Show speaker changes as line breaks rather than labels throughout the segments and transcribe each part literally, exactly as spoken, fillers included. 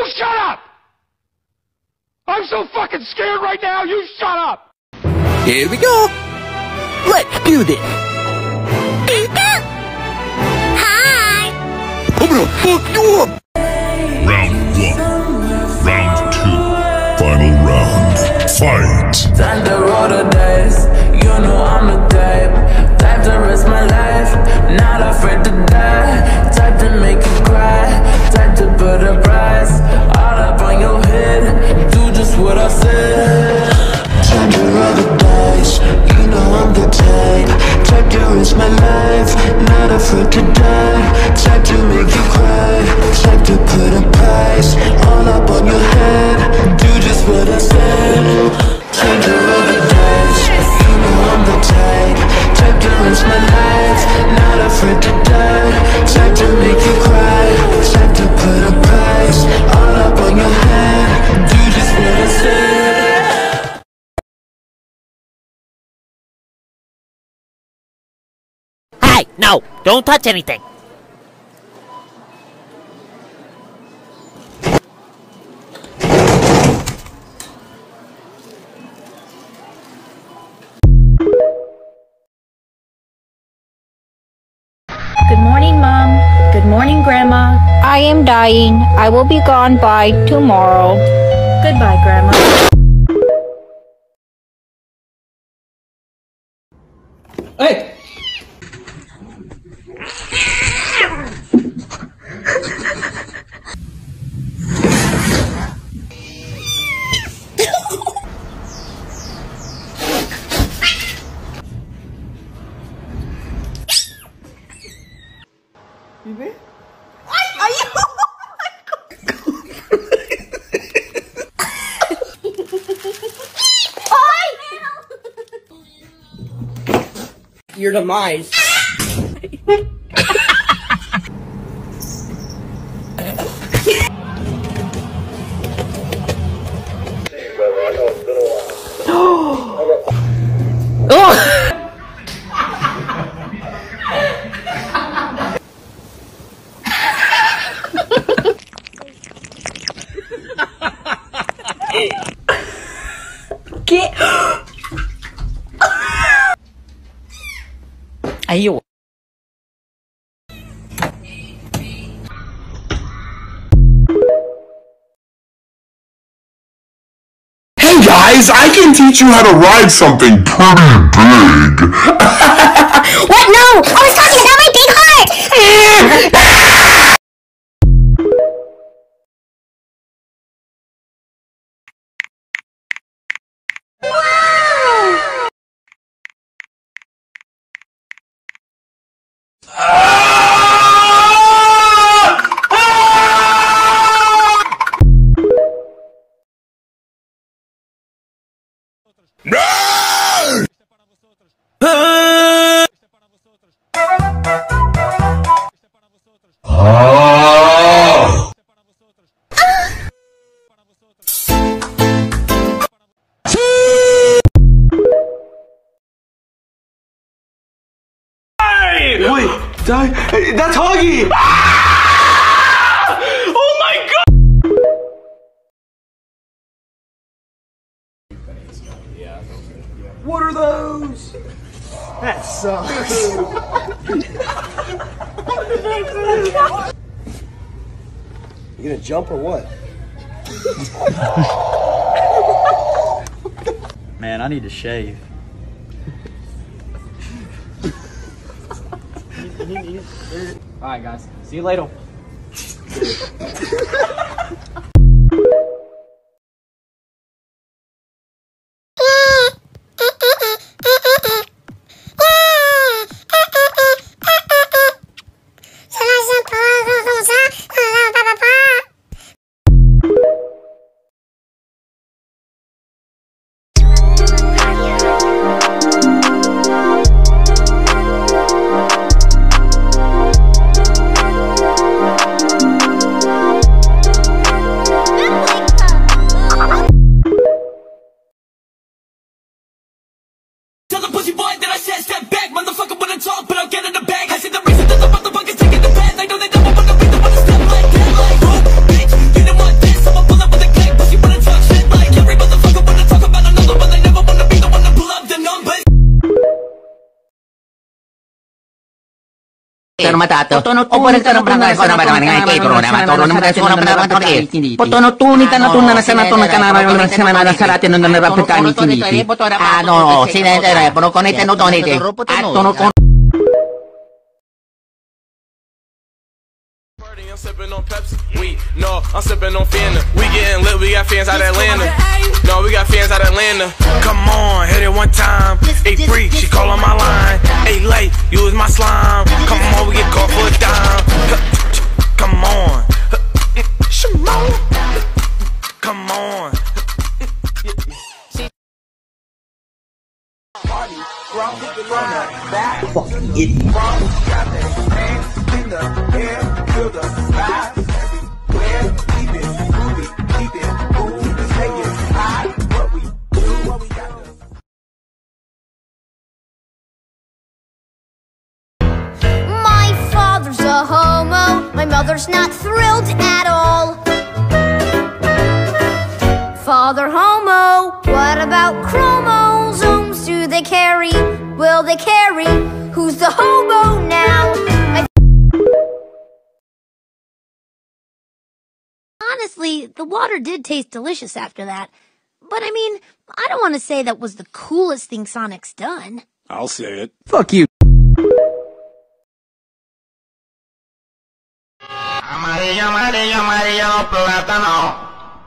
shut up! I'm so fucking scared right now, you shut up!
Here we go! Let's do this!
Hi!
I'm gonna fuck you up!
Round one. Round two. Final round. Fight!
Time to roll the dice. You know I'm the type. Type to risk my life. Not afraid to die. Type to make you cry. Type to put a price all up on your head. Do just what I said. Time to roll the dice. You know I'm the type. Type to risk my life. Not afraid to die. Type to make you cry. Type to put a price all up on your head. Do just what I said. Time to roll the dice. You know I'm the type. Type to risk my life. Not afraid to die. Type to make you cry. Type to put a price all up on your head. Do just what I said.
Hey, no! Don't touch anything!
Good morning, Mom. Good morning, Grandma.
I am dying. I will be gone by tomorrow.
Goodbye, Grandma.
Hey! Your demise.
Get.
Ayaw.
Hey guys, I can teach you how to ride something pretty big.
What? No! I was talking about my big heart!
Wait, die. That's Huggy! Oh my god! What are those? That sucks. You gonna jump or what?
Man, I need to shave. Alright guys, see you later.
matato. Oppure il barangay ko naman naman ngay kay corona matoro naman tayo na naman tayo. Potono tunitan na tunna na sana tunna kanara yung sana na sarate no na rapetani tiniti. Ano, sinete pono konete no donete. Tono kon
I'm sipping on Pepsi. We no, I'm sipping on Fanta. We getting lit. We got fans out Atlanta. No, we got fans out Atlanta. Come on, hit it one time. Hey, freak, she call on my line. Hey, late, you was my slime. Come on, we get caught for a dime. Come on, Shimon. Come on.
fucking idiot.
My father's a homo. My mother's not thrilled at all. Father homo. What about chromosomes? Do they carry? Will they carry? Who's the homo now? I Honestly, the water did taste delicious after that. But I mean, I don't want to say that was the coolest thing Sonic's done.
I'll say it.
Fuck you.
Amarillo, amarillo, amarillo, plátano.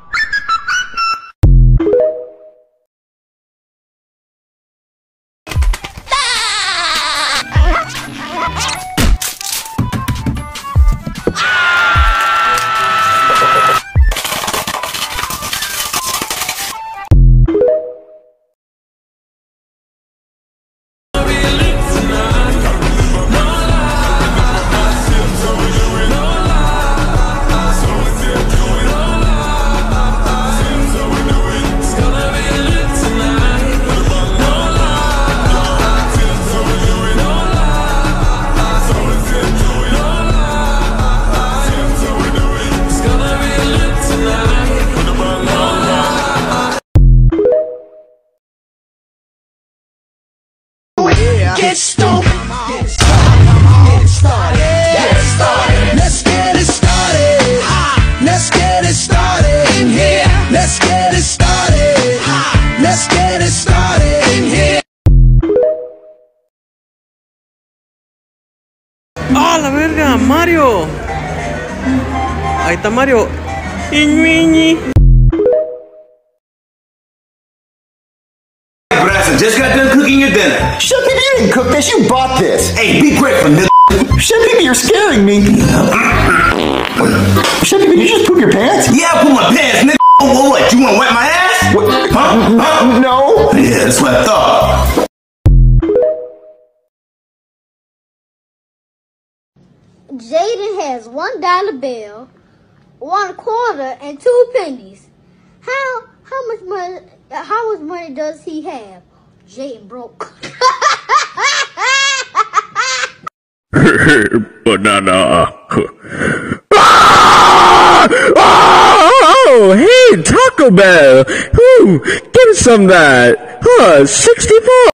Get stoned. Get it started. Get it started. Let's get it started. Let's get it started in here. Let's get it started. Let's get it started in here.
¡Ah, la verga! ¡Mario! Ahí está Mario. ¡Iñuiñi!
Just got done cooking your dinner.
Shut up, you didn't cook this, you bought this.
Hey, be grateful, nigga.
Shut up, you're scaring me. Shut up, did you just poop your pants?
Yeah, I pooped my pants, nigga. Oh, what, you wanna wipe my ass?
What?
Huh? Huh?
No.
Yeah, that's what I thought.
Jaden has one dollar bill, one quarter, and two pennies. How how much money? How much money does he have? Jaden broke.
Banana. Oh, hey, Taco Bell. Ooh, give us some of that. Huh, sixty-four.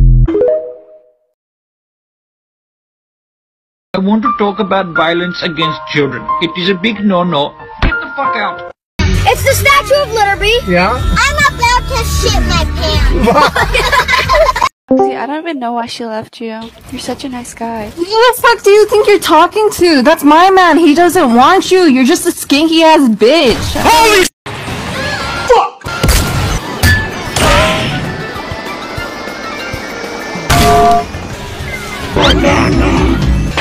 I want to talk about violence against children. It is a big no-no. Get the fuck out.
It's the Statue of Liberty.
Yeah?
I'm about to shit my pants.
See, I don't even know why she left you. You're such a nice guy.
Who the fuck do you think you're talking to? That's my man. He doesn't want you. You're just a skinky ass bitch.
Holy fuck! Banana.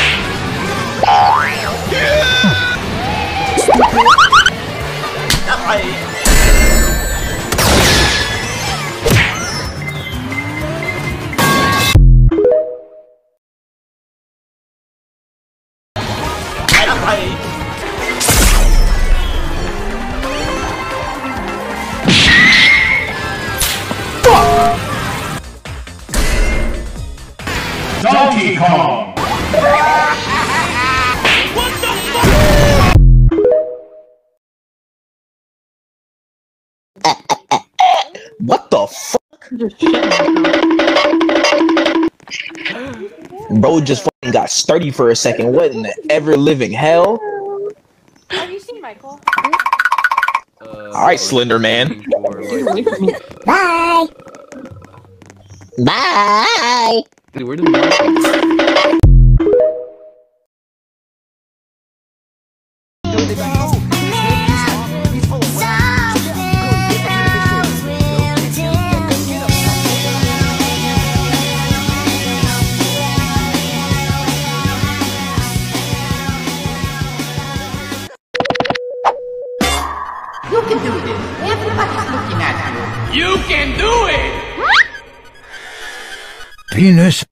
Donkey Kong.
What the fuck?
What the fuck?
Just shit.
Bro just fucking got sturdy for a second. What in the ever living hell?
Have you seen Michael?
Uh, All right, Slender Man.
Bye. Bye.
Dude, where did Michael?
You can do this. Everybody's looking at you.
You can do it!
Penis.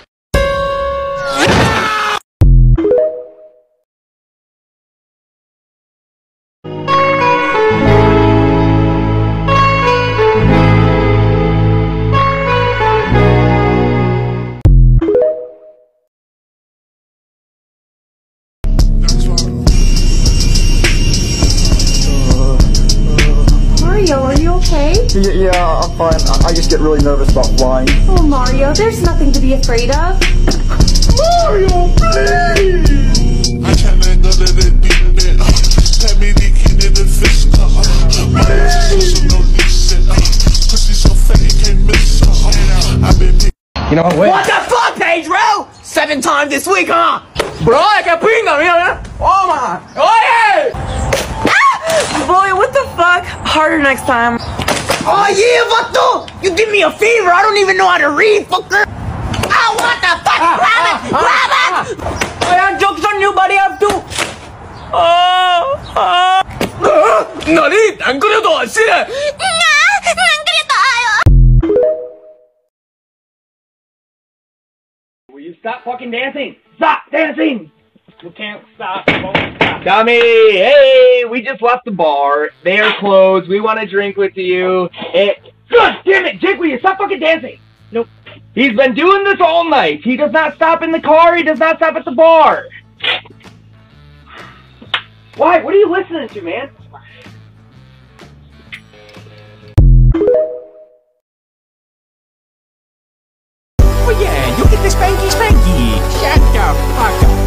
Mario, are you okay?
Yeah, yeah, I'm fine. I, I just get really nervous about flying.
Oh, Mario, there's nothing to be afraid of.
Mario, please! I can't let none of it beat me. Let me be king in the fist. My ass is no decent. Cause he's so fat he can't miss. I've been
You know what?
What the fuck, Pedro? Seven times this week, huh? Bro, I can bring them, you know? Oh my! Oh yeah!
Boy, what the fuck? Harder next time.
Oh yeah, Vato! You give me a fever, I don't even know how to read, fucker! Oh, what the fuck? Ah, grab it! Ah, grab ah, it! Ah. I have jokes on you, buddy, I have to! Oh, oh. Nani? 안 그래도 안 싫어! 안 그래도!
Will you stop fucking dancing? Stop dancing! You can't stop. Won't stop. Dummy, hey, we just left the bar. They are closed. We want to drink with you. It. God damn it, Jake, will you stop fucking dancing? Nope. He's been doing this all night. He does not stop in the car. He does not stop at the bar. Why? What are you listening to, man?
Oh yeah, you get the spanky spanky. Shut the fuck up.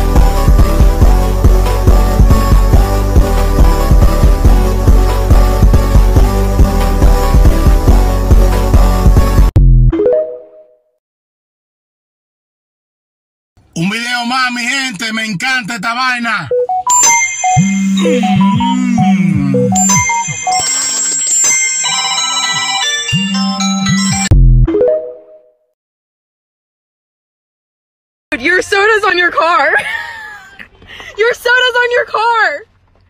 Un video más, mi gente, me encanta esta vaina.
Dude, your soda's on your car. Your soda's on your car.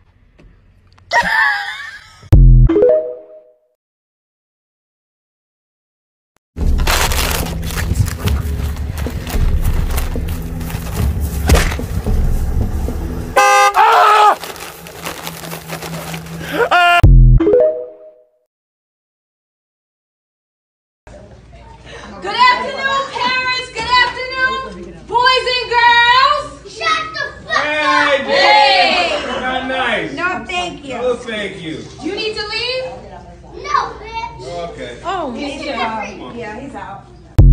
Good afternoon, parents. Good afternoon, boys and girls. Shut the fuck
Hey,
up.
Jay. Not nice.
No, thank you.
Oh, thank you.
Do you need to leave? No, bitch.
Okay.
Oh, he's out. Yeah, he's out.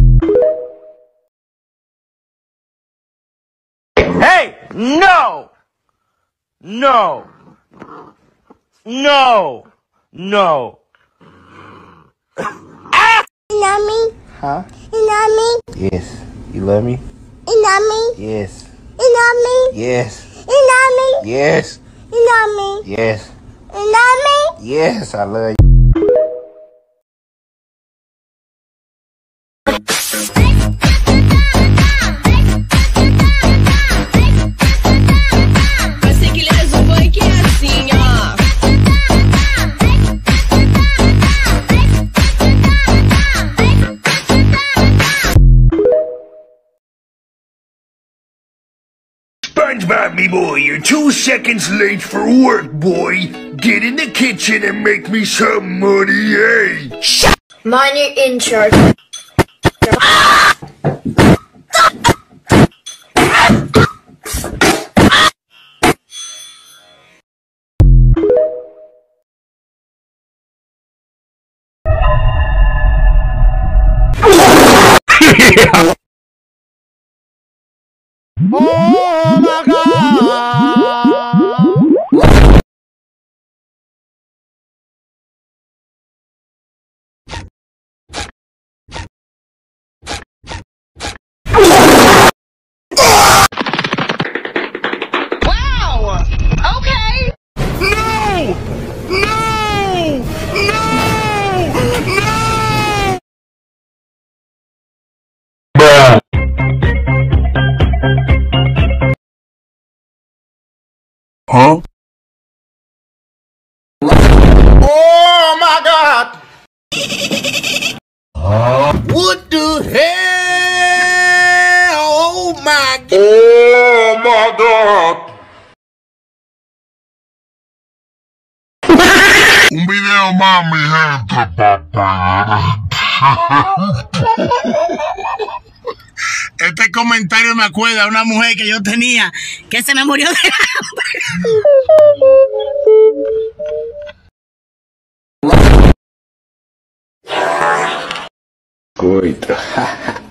Hey! No! No! No! No! Ah!
You love me?
Huh?
You love me?
Yes. You love me?
You love me?
Yes.
You love me?
Yes.
You love me?
Yes.
You love me?
Yes.
You love me?
Yes, I love you.
SpongeBob, me boy, you're two seconds late for work, boy. Get in the kitchen and make me some money, eh? Shut.
Mind your in charge.
Yeah.
Huh?
Oh my God! What the hell? Oh my God!
Oh my God! Un video más, mi gente, papá.
Este comentario me acuerda a una mujer que yo tenía que se me murió de hambre.
Coito.